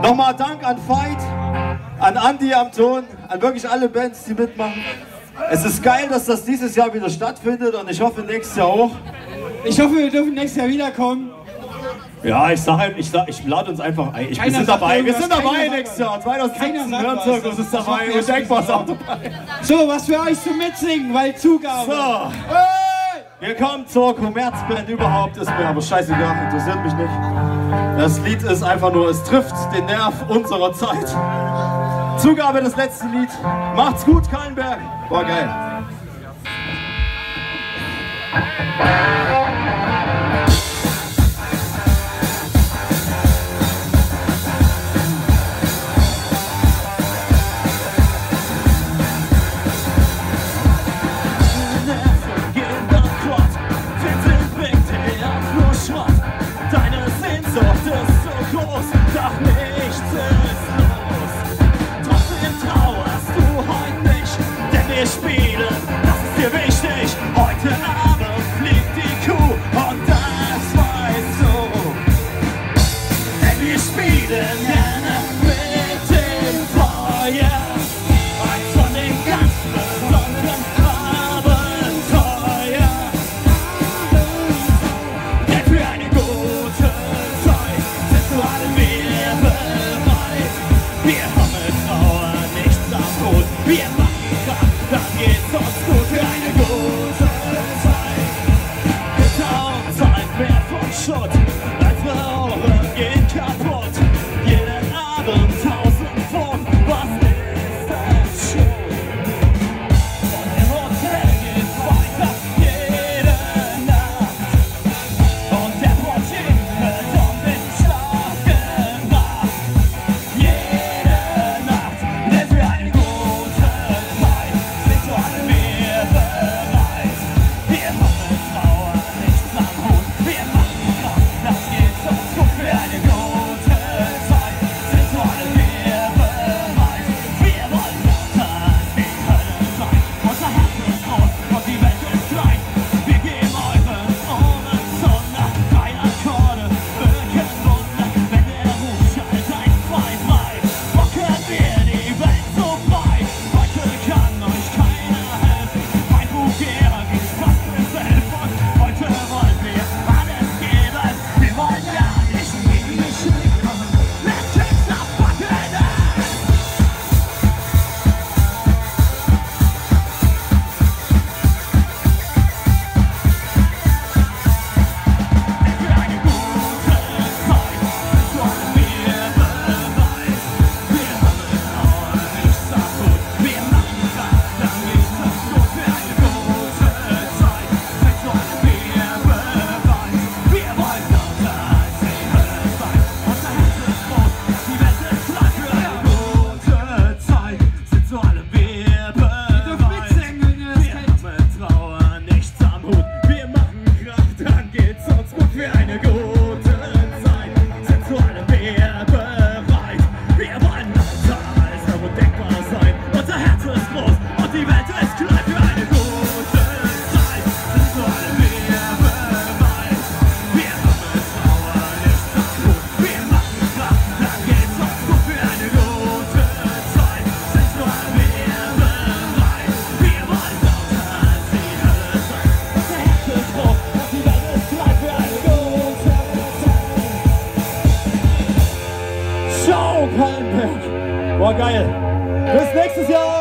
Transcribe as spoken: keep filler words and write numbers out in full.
Nochmal Dank an Fight, an Andi am Ton, an wirklich alle Bands, die mitmachen. Es ist geil, dass das dieses Jahr wieder stattfindet und ich hoffe nächstes Jahr auch. Ich hoffe, wir dürfen nächstes Jahr wiederkommen. Ja, ich sag halt, ich, sag, ich lade uns einfach ein. Ich, wir sind dabei, wir sind dabei nächstes Jahr. zwanzig siebzehn Hörzirkus ist dabei und Denkbar ist auch dabei. So, was für euch zum Mitsingen, weil Zugabe. So. Hey! Wir kommen zur Kommerzband überhaupt, ist mir aber scheißegal, interessiert mich nicht. Das Lied ist einfach nur, es trifft den Nerv unserer Zeit. Zugabe das letzte Lied. Macht's gut, Kallenberg. War geil. Ciao, Kallenberg. War geil. Bis nächstes Jahr.